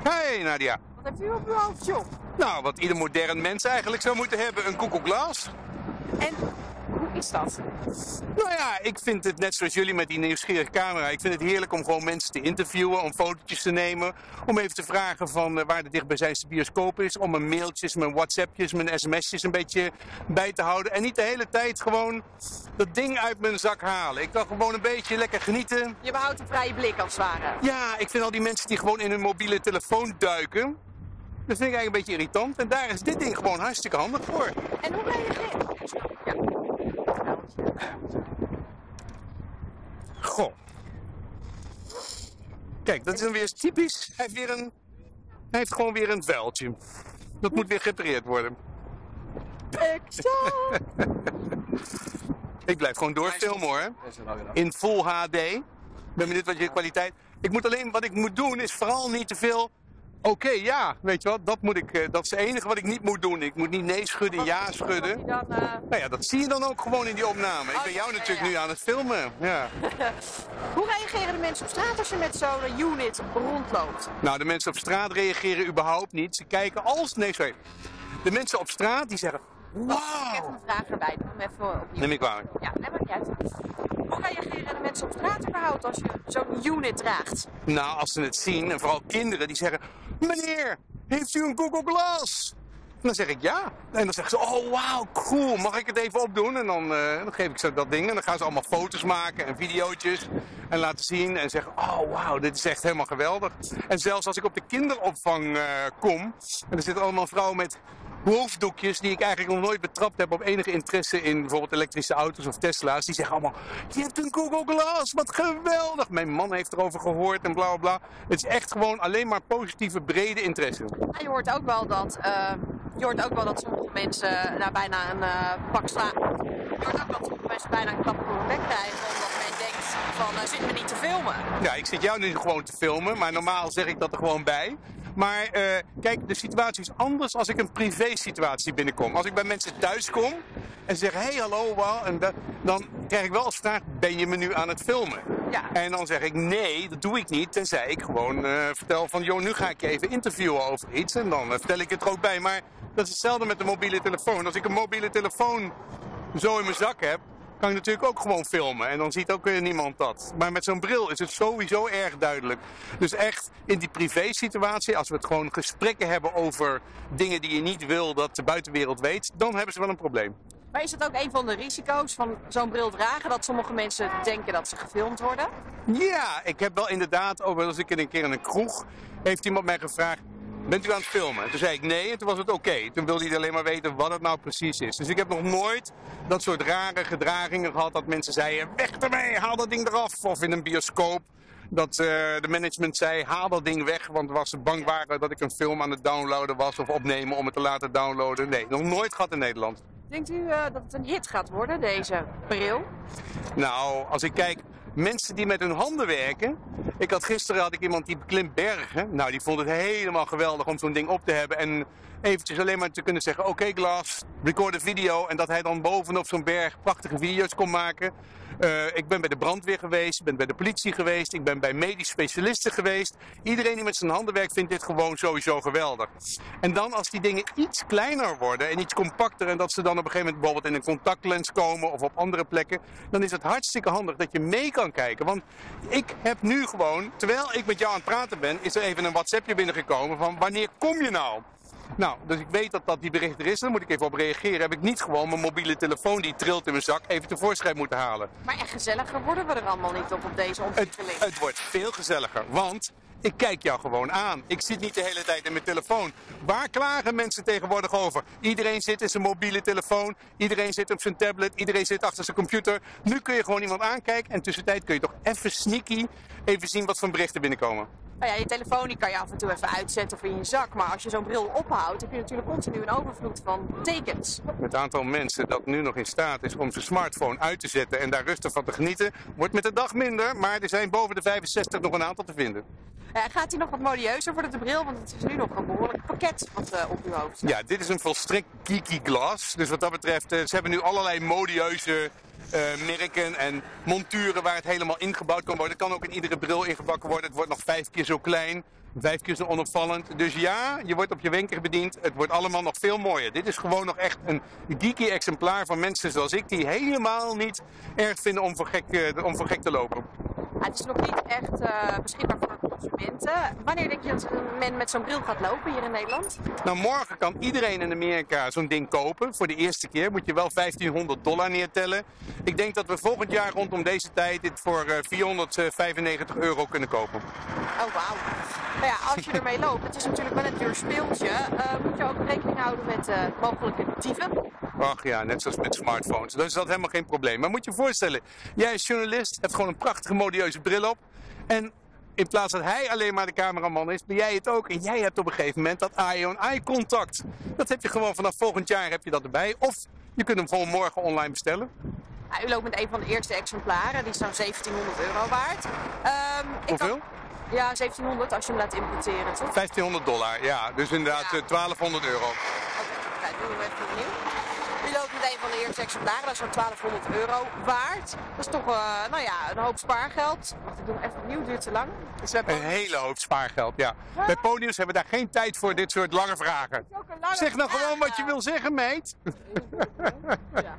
Hey Nadia. Wat heeft u op uw hoofd, joh? Nou, wat ieder modern mens eigenlijk zou moeten hebben, een Google Glass. En hoe is dat? Nou ja, ik vind het net zoals jullie met die nieuwsgierige camera. Ik vind het heerlijk om gewoon mensen te interviewen, om fotootjes te nemen. Om even te vragen van waar de dichtbijzijnste bioscoop is. Om mijn mailtjes, mijn whatsappjes, mijn sms'jes een beetje bij te houden. En niet de hele tijd gewoon dat ding uit mijn zak halen. Ik kan gewoon een beetje lekker genieten. Je behoudt een vrije blik als het ware. Ja, ik vind al die mensen die gewoon in hun mobiele telefoon duiken. Dat vind ik eigenlijk een beetje irritant. En daar is dit ding gewoon hartstikke handig voor. En hoe reageer je? Ja. Goh. Kijk, dat is dan weer typisch. Hij heeft gewoon weer een vuiltje. Dat moet weer gerepareerd worden. Extra! Ik blijf gewoon doorfilmen hoor. In full HD. Ik ben benieuwd wat je kwaliteit... Wat ik moet doen is vooral niet te veel... Oké, ja, weet je wat, dat is het enige wat ik niet moet doen. Ik moet niet nee schudden, ja schudden. Dan, Nou ja, dat zie je dan ook gewoon in die opname. Ik ben jou natuurlijk nu aan het filmen. Ja. Hoe reageren de mensen op straat als je met zo'n unit rondloopt? Nou, de mensen op straat reageren überhaupt niet. Ze kijken Nee, sorry. De mensen op straat die zeggen... Wacht, ik heb Wauw! een vraag erbij. Doe hem even opnieuw. Neem ik kwalijk. Ja, neem maar niet uit. Hoe reageren de mensen op straat überhaupt als je zo'n unit draagt? Nou, als ze het zien, en vooral kinderen, die zeggen... Meneer, heeft u een Google Glass? En dan zeg ik ja. En dan zeggen ze, oh wauw, cool, mag ik het even opdoen? En dan geef ik ze dat ding en dan gaan ze allemaal foto's maken en videootjes. En laten zien en zeggen, oh wauw, dit is echt helemaal geweldig. En zelfs als ik op de kinderopvang kom, en er zitten allemaal vrouwen met... hoofddoekjes die ik eigenlijk nog nooit betrapt heb op enige interesse in bijvoorbeeld elektrische auto's of Tesla's. Die zeggen allemaal, je hebt een Google Glass, wat geweldig. Mijn man heeft erover gehoord en bla bla bla. Het is echt gewoon alleen maar positieve, brede interesse. Ja, je hoort ook wel dat sommige mensen bijna een pak slaan. Je hoort ook dat sommige mensen bijna een klap voor hun bek krijgen omdat men denkt van zit me niet te filmen. Ja, ik zit jou nu gewoon te filmen, maar normaal zeg ik dat er gewoon bij. Maar kijk, de situatie is anders als ik een privé situatie binnenkom. Als ik bij mensen thuis kom en zeg, hey hallo, wow, en dan krijg ik wel als vraag, ben je me nu aan het filmen? Ja. En dan zeg ik, nee, dat doe ik niet, tenzij ik gewoon vertel van, joh, nu ga ik je even interviewen over iets. En dan vertel ik het er ook bij. Maar dat is hetzelfde met de mobiele telefoon. Als ik een mobiele telefoon zo in mijn zak heb, kan ik natuurlijk ook gewoon filmen. En dan ziet ook niemand dat. Maar met zo'n bril is het sowieso erg duidelijk. Dus echt in die privé situatie, als we het gewoon gesprekken hebben over dingen die je niet wil dat de buitenwereld weet, dan hebben ze wel een probleem. Maar is het ook een van de risico's van zo'n bril dragen, dat sommige mensen denken dat ze gefilmd worden? Ja, ik heb wel inderdaad, ook als ik een keer in een kroeg, heeft iemand mij gevraagd, bent u aan het filmen? Toen zei ik nee en toen was het oké. Toen wilde hij alleen maar weten wat het nou precies is. Dus ik heb nog nooit dat soort rare gedragingen gehad dat mensen zeiden, weg ermee, haal dat ding eraf. Of in een bioscoop dat de management zei, haal dat ding weg, want ze bang waren dat ik een film aan het downloaden was of opnemen om het te laten downloaden. Nee, nog nooit gehad in Nederland. Denkt u dat het een hit gaat worden, deze bril? Nou, als ik kijk, mensen die met hun handen werken. Gisteren had ik iemand die beklimt bergen. Nou, die vond het helemaal geweldig om zo'n ding op te hebben. En eventjes alleen maar te kunnen zeggen, oké, Glass, record een video. En dat hij dan bovenop zo'n berg prachtige video's kon maken. Ik ben bij de brandweer geweest, ik ben bij de politie geweest, ik ben bij medisch specialisten geweest. Iedereen die met zijn handen werkt vindt dit gewoon sowieso geweldig. En dan als die dingen iets kleiner worden en iets compacter en dat ze dan op een gegeven moment bijvoorbeeld in een contactlens komen of op andere plekken, dan is het hartstikke handig dat je mee kan kijken. Want ik heb nu gewoon, terwijl ik met jou aan het praten ben, is er even een WhatsAppje binnengekomen van wanneer kom je nou? Nou, dus ik weet dat die bericht er is, daar moet ik even op reageren. Heb ik niet gewoon mijn mobiele telefoon die trilt in mijn zak even tevoorschijn moeten halen. Maar echt gezelliger worden we er allemaal niet op deze ontwikkeling. Het wordt veel gezelliger, want ik kijk jou gewoon aan. Ik zit niet de hele tijd in mijn telefoon. Waar klagen mensen tegenwoordig over? Iedereen zit in zijn mobiele telefoon, iedereen zit op zijn tablet, iedereen zit achter zijn computer. Nu kun je gewoon iemand aankijken en tussentijd kun je toch even sneaky even zien wat voor berichten binnenkomen. Nou ja, je telefoon die kan je af en toe even uitzetten of in je zak. Maar als je zo'n bril ophoudt, heb je natuurlijk continu een overvloed van tekens. Het aantal mensen dat nu nog in staat is om zijn smartphone uit te zetten en daar rustig van te genieten, wordt met de dag minder. Maar er zijn boven de 65 nog een aantal te vinden. Gaat hij nog wat modieuzer worden, de bril? Want het is nu nog een behoorlijk pakket wat op uw hoofd staat. Ja, dit is een volstrekt geeky glas. Dus wat dat betreft, ze hebben nu allerlei modieuze merken en monturen waar het helemaal ingebouwd kan worden. Het kan ook in iedere bril ingebakken worden. Het wordt nog 5 keer zo klein. 5 keer zo onopvallend. Dus ja, je wordt op je wenken bediend. Het wordt allemaal nog veel mooier. Dit is gewoon nog echt een geeky exemplaar van mensen zoals ik, die helemaal niet erg vinden om voor gek te lopen. Het is nog niet echt beschikbaar voor consumenten. Wanneer denk je dat men met zo'n bril gaat lopen hier in Nederland? Nou, morgen kan iedereen in Amerika zo'n ding kopen. Voor de eerste keer moet je wel $1500 neertellen. Ik denk dat we volgend jaar rondom deze tijd dit voor €495 kunnen kopen. Oh, wauw. Nou ja, als je ermee loopt, het is natuurlijk wel een duur speeltje. Moet je ook rekening houden met mogelijke dieven? Ach ja, net zoals met smartphones. Dus dat is helemaal geen probleem. Maar moet je je voorstellen, jij als journalist hebt gewoon een prachtige modieuze bril op. En in plaats dat hij alleen maar de cameraman is, ben jij het ook. En jij hebt op een gegeven moment dat eye-on-eye contact. Dat heb je gewoon vanaf volgend jaar heb je dat erbij. Of je kunt hem gewoon morgen online bestellen. Ja, u loopt met een van de eerste exemplaren. Die is zo'n €1700 waard. Hoeveel? Ja, 1700 als je hem laat importeren, toch? $1500, ja. Dus inderdaad Ja. €1200. Oké, nou, doen we even opnieuw. U loopt met een van de eerste exemplaren, dat is zo'n €1200 waard. Dat is toch nou ja, een hoop spaargeld. Wacht, ik doe hem even opnieuw, duurt te lang. Dus Een hele hoop spaargeld, ja. Bij Ponyus hebben we daar geen tijd voor dit soort lange vragen. Zeg nou gewoon wat je wil zeggen, meid. Ja.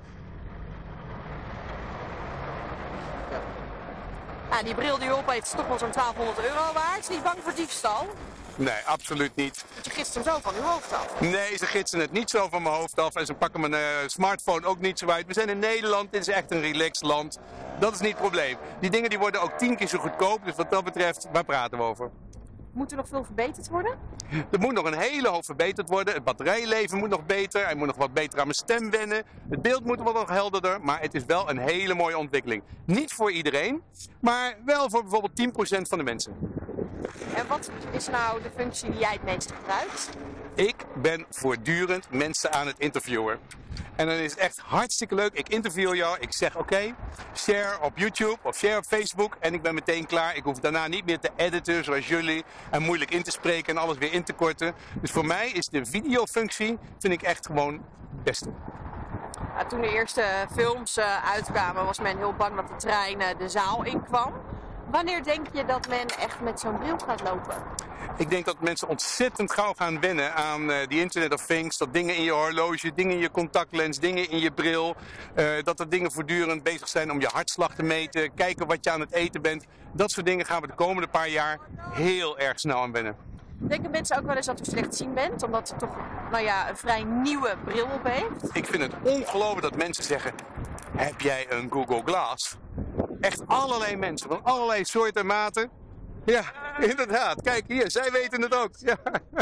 Nou, die bril die u op heeft is toch wel zo'n €1200 waard. Is niet bang voor diefstal? Nee, absoluut niet. Want je gidst hem zo van uw hoofd af. Nee, ze gidsen het niet zo van mijn hoofd af en ze pakken mijn smartphone ook niet zo uit. We zijn in Nederland, dit is echt een relaxed land. Dat is niet het probleem. Die dingen die worden ook 10 keer zo goedkoop, dus wat dat betreft, waar praten we over? Moet er nog veel verbeterd worden? Er moet nog een hele hoop verbeterd worden. Het batterijleven moet nog beter. Hij moet nog wat beter aan mijn stem wennen. Het beeld moet wat nog helderder. Maar het is wel een hele mooie ontwikkeling. Niet voor iedereen, maar wel voor bijvoorbeeld 10% van de mensen. En wat is nou de functie die jij het meest gebruikt? Ik ben voortdurend mensen aan het interviewen. En dan is het echt hartstikke leuk. Ik interview jou. Ik zeg oké, share op YouTube of share op Facebook. En ik ben meteen klaar. Ik hoef daarna niet meer te editen zoals jullie. En moeilijk in te spreken en alles weer in te korten. Dus voor mij is de videofunctie, vind ik echt gewoon het beste. Nou, toen de eerste films uitkwamen was men heel bang dat de trein de zaal inkwam. Wanneer denk je dat men echt met zo'n bril gaat lopen? Ik denk dat mensen ontzettend gauw gaan wennen aan die Internet of Things. Dat dingen in je horloge, dingen in je contactlens, dingen in je bril. Dat er dingen voortdurend bezig zijn om je hartslag te meten. Kijken wat je aan het eten bent. Dat soort dingen gaan we de komende paar jaar heel erg snel aan wennen. Denken mensen ook wel eens dat u slechtziend bent? Omdat u toch nou ja, een vrij nieuwe bril op heeft? Ik vind het ongelooflijk dat mensen zeggen, heb jij een Google Glass? Echt allerlei mensen van allerlei soorten en maten. Ja, inderdaad. Kijk hier, zij weten het ook. Ja.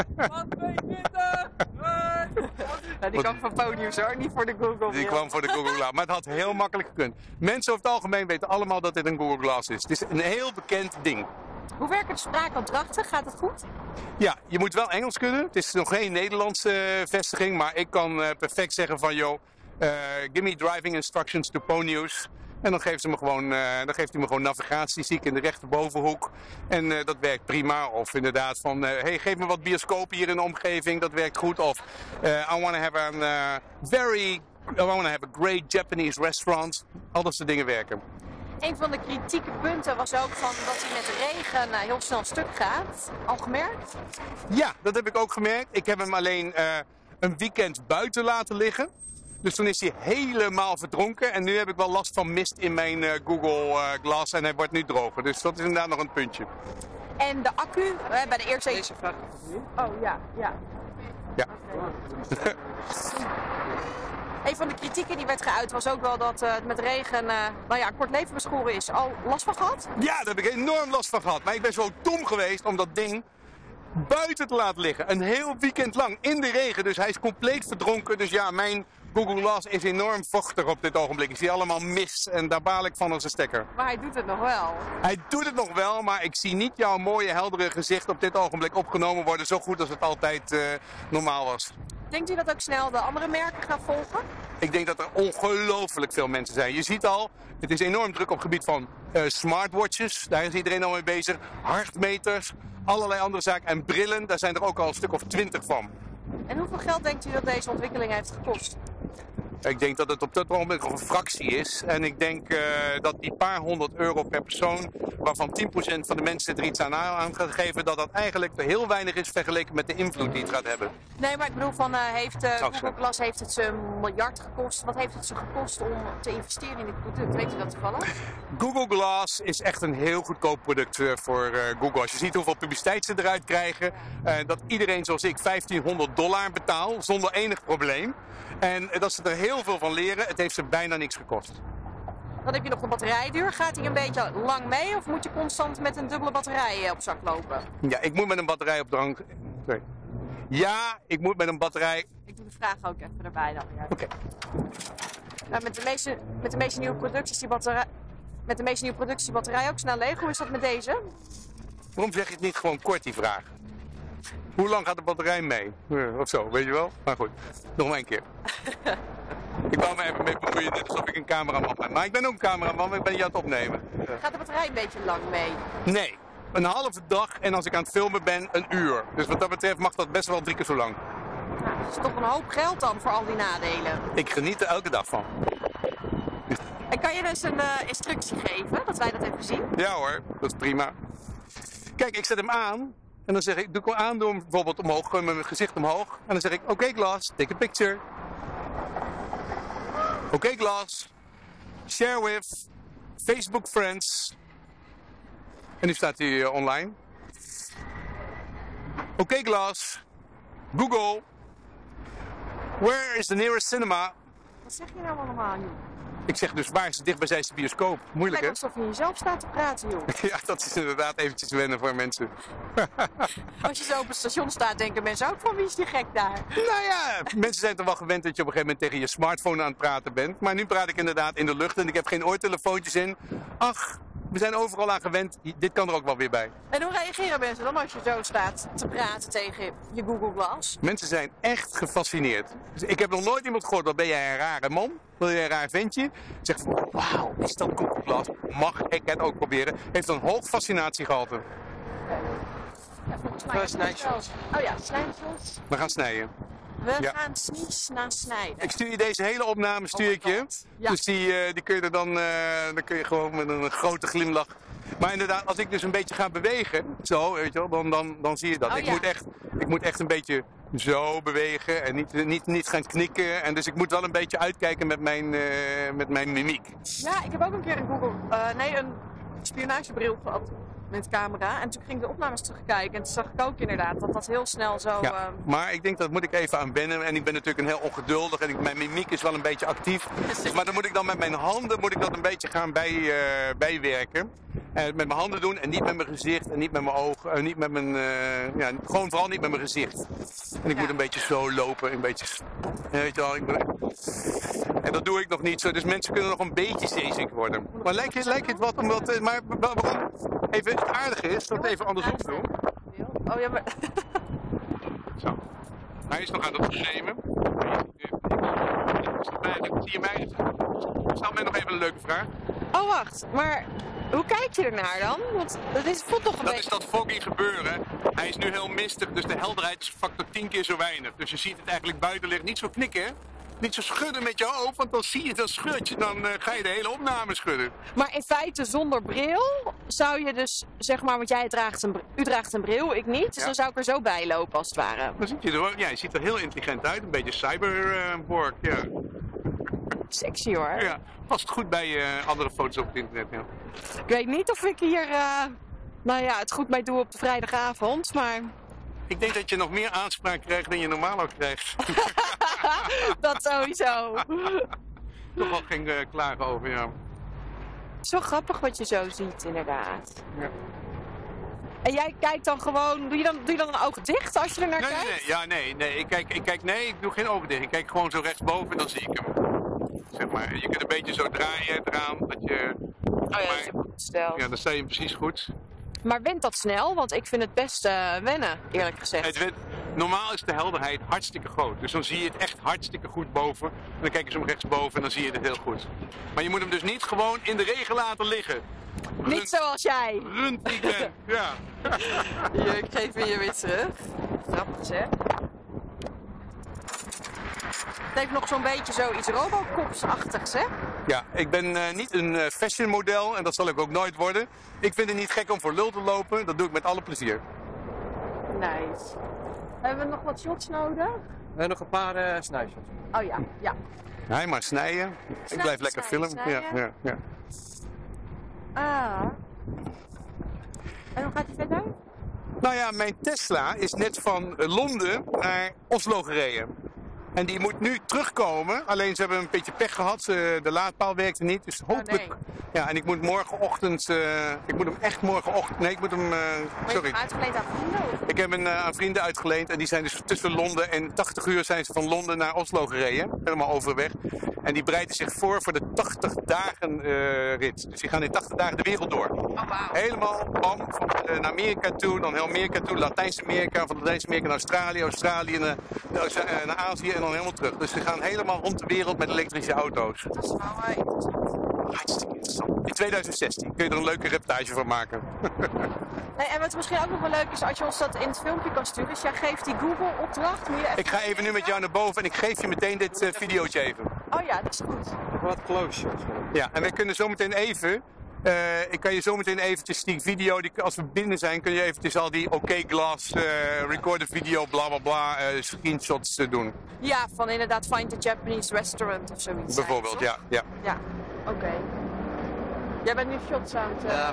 Nou, die kwam van Ponyus hoor, niet voor de Google bril. Die kwam voor de Google Glass, maar het had heel makkelijk gekund. Mensen over het algemeen weten allemaal dat dit een Google Glass is. Het is een heel bekend ding. Hoe werkt het spraakopdrachten? Gaat het goed? Ja, je moet wel Engels kunnen. Het is nog geen Nederlandse vestiging, maar ik kan perfect zeggen van joh, give me driving instructions to Ponyus. En dan geeft hij me gewoon navigatie, zie ik in de rechterbovenhoek. En dat werkt prima. Of inderdaad van, hey, geef me wat bioscopen hier in de omgeving, dat werkt goed. Of I want to have a great Japanese restaurant. Al dat soort dingen werken. Een van de kritieke punten was ook van dat hij met regen heel snel stuk gaat. Al gemerkt? Ja, dat heb ik ook gemerkt. Ik heb hem alleen een weekend buiten laten liggen. Dus toen is hij helemaal verdronken. En nu heb ik wel last van mist in mijn Google Glass. En hij wordt nu droger. Dus dat is inderdaad nog een puntje. En de accu, bij de eerste... Deze vraag opnieuw. Oh ja, ja. Ja. Een van de kritieken die werd geuit was ook wel dat het met regen nou ja, kort leven beschoren is. Al last van gehad? Ja, daar heb ik enorm last van gehad. Maar ik ben zo dom geweest om dat ding buiten te laten liggen. Een heel weekend lang in de regen. Dus hij is compleet verdronken. Dus ja, mijn Google Glass is enorm vochtig op dit ogenblik. Ik zie allemaal mist en daar baal ik van als een stekker. Maar hij doet het nog wel. Hij doet het nog wel, maar ik zie niet jouw mooie heldere gezicht op dit ogenblik opgenomen worden. Zo goed als het altijd normaal was. Denkt u dat ook snel de andere merken gaan volgen? Ik denk dat er ongelooflijk veel mensen zijn. Je ziet al, het is enorm druk op het gebied van smartwatches. Daar is iedereen al mee bezig. Hartmeters, allerlei andere zaken. En brillen, daar zijn er ook al een stuk of 20 van. En hoeveel geld denkt u dat deze ontwikkeling heeft gekost? Ik denk dat het op dat moment nog een fractie is. En ik denk dat die paar €100 per persoon, waarvan 10% van de mensen er iets aan gaat geven, dat dat eigenlijk heel weinig is vergeleken met de invloed die het gaat hebben. Nee, maar ik bedoel, Google Glass heeft het ze $1 miljard gekost. Wat heeft het ze gekost om te investeren in dit product? Weet je dat toevallig? Google Glass is echt een heel goedkoop product voor Google. Als je ziet hoeveel publiciteit ze eruit krijgen, dat iedereen zoals ik $1500 betaalt zonder enig probleem. En dat ze er heel veel van leren. Het heeft ze bijna niks gekost. Dan heb je nog de batterijduur. Gaat die een beetje lang mee of moet je constant met een dubbele batterij op zak lopen? Ja, ik moet met een batterij op drank. Sorry. Ja, ik moet met een batterij. Ik doe de vraag ook even erbij dan. Ja. Oké. Nou, met de meeste nieuwe producten is die batterij ook snel leeg. Hoe is dat met deze? Waarom zeg je het niet gewoon kort, die vraag? Hoe lang gaat de batterij mee? Of zo, weet je wel? Maar goed, nog maar een keer. Ik wou me even mee bemoeien, net alsof ik een cameraman ben. Maar ik ben ook een cameraman, maar ik ben je aan het opnemen. Gaat de batterij een beetje lang mee? Nee, een halve dag en als ik aan het filmen ben, een uur. Dus wat dat betreft mag dat best wel 3 keer zo lang. Nou, dat is toch een hoop geld dan voor al die nadelen. Ik geniet er elke dag van. En kan je dus een instructie geven, dat wij dat even zien? Ja hoor, dat is prima. Kijk, ik zet hem aan. En dan zeg ik, doe ik hem aan, doe hem bijvoorbeeld omhoog, gooi mijn gezicht omhoog. En dan zeg ik, oké Glass, take a picture. Oké Glass, share with, Facebook friends. En nu staat hij online. Oké Glass, Google, where is the nearest cinema? Wat zeg je nou allemaal, joh? Ik zeg dus, waar is de dichtbijzijnde bioscoop? Moeilijk hè? Het lijkt alsof je jezelf staat te praten, joh. Ja, dat is inderdaad eventjes wennen voor mensen. Als je zo op het station staat, denken mensen ook van wie is die gek daar? Nou ja, mensen zijn toch wel gewend dat je op een gegeven moment tegen je smartphone aan het praten bent. Maar nu praat ik inderdaad in de lucht en ik heb geen oortelefoontjes in. Ach, we zijn overal aan gewend. Dit kan er ook wel weer bij. En hoe reageren mensen dan als je zo staat te praten tegen je Google Glass? Mensen zijn echt gefascineerd. Dus ik heb nog nooit iemand gehoord, wat ben jij een rare man? Wil je een raar ventje? Zegt van, wauw, is dat Google Glass? Mag ik het ook proberen? Heeft een hoog fascinatiegehalte. Ja, volgens mij snijsels. Oh ja, snijsels. We gaan snijden. We Ja. gaan snies naar snijden. Ik stuur je deze hele opname, stuur ik je. Ja. Dus die kun je er dan kun je gewoon met een grote glimlach. Maar inderdaad, als ik dus een beetje ga bewegen, zo, weet je wel, dan zie je dat. Oh, ja. Ik moet echt een beetje zo bewegen en niet gaan knikken. En dus ik moet wel een beetje uitkijken met mijn mimiek. Ja, ik heb ook een keer een spionagebril gehad met camera. En toen ging ik de opnames terugkijken en toen zag ik ook inderdaad dat dat heel snel zo... Ja, maar ik denk dat moet ik even aan wennen. En ik ben natuurlijk een heel ongeduldig en mijn mimiek is wel een beetje actief. Dus, maar dan moet ik dan met mijn handen dat een beetje gaan bijwerken. Met mijn handen doen en niet met mijn gezicht en niet met mijn ogen. Niet met mijn, gewoon vooral niet met mijn gezicht. En ik moet een beetje zo lopen, een beetje... Weet je wel, en dat doe ik nog niet zo, dus mensen kunnen nog een beetje zeeziek worden. Maar lijkt je het wat om wat... Maar waarom even het aardige is, dat we even andersom doen. Oh ja, maar... Zo. Hij is nog aan het opnemen. Zie je mij? Stel mij nog even een leuke vraag. Oh wacht, maar hoe kijk je ernaar dan? Want het voelt toch een Dat beetje... is dat foggy gebeuren. Hij is nu heel mistig, dus de helderheid is factor 10 keer zo weinig. Dus je ziet het eigenlijk buiten liggen. Niet zo knikken, hè? Niet zo schudden met je hoofd, want dan zie je dat scheurtje. Dan ga je de hele opname schudden. Maar in feite zonder bril zou je dus, zeg maar, want u draagt een bril, ik niet. Dus Ja. dan zou ik er zo bij lopen als het ware. Dan ziet je er, ja, je ziet er heel intelligent uit. Een beetje cyberborg, ja. Sexy hoor. Ja, past goed bij andere foto's op het internet, ja. Ik weet niet of ik hier, het goed mee doe op de vrijdagavond, maar Ik denk dat je nog meer aanspraak krijgt dan je normaal ook krijgt. dat sowieso. Toch wel geen klagen over, ja. Zo grappig wat je zo ziet, inderdaad. Ja. En jij kijkt dan gewoon, doe je dan een oog dicht als je er naar kijkt? Nee, ik doe geen ogen dicht. Ik kijk gewoon zo rechtsboven en dan zie ik hem. Zeg maar, je kunt een beetje zo draaien eraan, dat je... Oh ja, dat is een goed stel. Ja, dan sta je precies goed. Maar wint dat snel? Want ik vind het best wennen, eerlijk gezegd. Normaal is de helderheid hartstikke groot. Dus dan zie je het echt hartstikke goed boven. En dan kijk je zo rechtsboven en dan zie je het heel goed. Maar je moet hem dus niet gewoon in de regen laten liggen. Niet zoals jij. Rund die ik ben, ja. Hier, ik geef hem je weer terug. Grappig zeg. heeft nog zo'n beetje zoiets Robocops-achtigs, hè? Ja, ik ben niet een fashion model en dat zal ik ook nooit worden. Ik vind het niet gek om voor lul te lopen, dat doe ik met alle plezier. Nice. Hebben we nog wat shots nodig? Nog een paar snijshots. Oh ja, ja. Nee, maar snijden. Ik blijf lekker filmen. snijden. Ja. Ah. En hoe gaat hij verder? Nou ja, mijn Tesla is net van Londen naar Oslo gereden. En die moet nu terugkomen. Alleen ze hebben een beetje pech gehad. De laadpaal werkte niet. Dus hopelijk. nee. Ja, en ik moet morgenochtend. Ik moet hem echt morgenochtend. Nee, ik moet hem. Maar je Sorry. hebt hem uitgeleend aan vrienden? Of? Ik heb hem aan vrienden uitgeleend. En die zijn dus tussen Londen en 80 uur zijn ze van Londen naar Oslo gereden. Helemaal overweg. En die bereiden zich voor de 80 dagen rit. Dus die gaan in 80 dagen de wereld door. Oh, wauw. Helemaal bam, van naar Amerika toe, dan heel Amerika toe, Latijns-Amerika, van Latijns-Amerika naar Australië, Australië naar Azië en dan helemaal terug. Dus ze gaan helemaal rond de wereld met elektrische auto's. Dat is wel interessant. Hartstikke interessant. In 2016 kun je er een leuke reportage van maken. Nee, en wat misschien ook nog wel leuk is, als je ons dat in het filmpje kan sturen. Dus jij geeft die Google-opdracht. Moet je even Ik ga even nu met jou naar boven en ik geef je meteen dit videootje even. Oh ja, dat is goed. Wat close shots. Ja, en wij kunnen zometeen even. Ik kan je zometeen eventjes die video, als we binnen zijn, kun je eventjes al die OK Glass, recorded video, bla bla bla, screenshots doen. Ja, van inderdaad Find a Japanese Restaurant of zoiets. Bijvoorbeeld, zei je, ja. toch? Ja, oké. Jij bent nu shots aan het... Ja.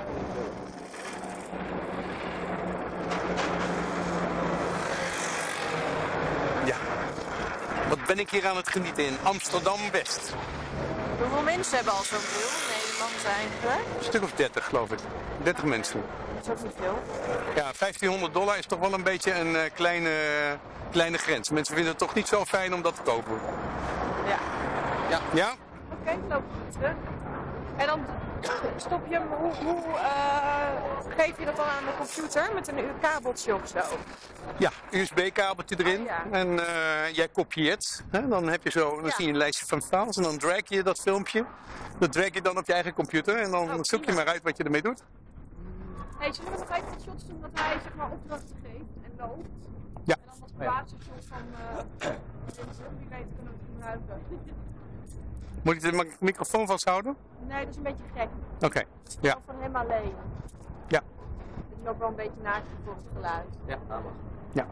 Ja. Wat ben ik hier aan het genieten in Amsterdam-West. Hoeveel mensen hebben al zo'n bril in Nederland eigenlijk? Een stuk of 30, geloof ik. 30 mensen. Dat is ook niet veel. Ja, $1500 is toch wel een beetje een kleine grens. Mensen vinden het toch niet zo fijn om dat te kopen. Ja. Ja? Oké, loop terug. En dan stop je hem, hoe geef je dat dan aan de computer? Met een kabeltje of zo? Ja, USB-kabeltje erin. Oh, ja. En jij kopieert. Hè? Dan heb je zo, dan Ja. zie je een lijstje van files en dan drag je dat filmpje. Dat drag je dan op je eigen computer en dan zoek je prima. maar uit wat je ermee doet. Hey, zullen we nog even wat shots doen dat hij zeg maar opdrachten geeft en loopt? Ja. En dan wat basisshots van mensen, wie weet kunnen we het gebruiken. Moet ik de microfoon vasthouden? Nee, dat is een beetje gek. Oké. Ja. Gewoon van hem alleen. Ja. Het is ook wel een beetje naast voor het geluid. Ja, dat mag. Ja.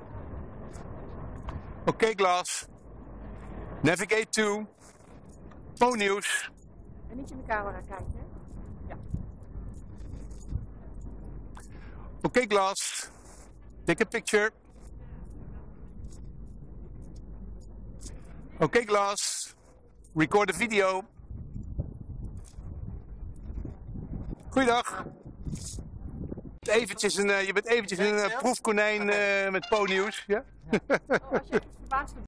Oké, Glass. Navigate to. Po-nieuws. En niet in de camera kijken, hè? Ja. Oké, Glass. Take a picture. Oké, Glass. Record a video. Goeiedag. Je bent eventjes een proefkonijn met Po-nieuws. Ja? Oh, als je echt verbaasd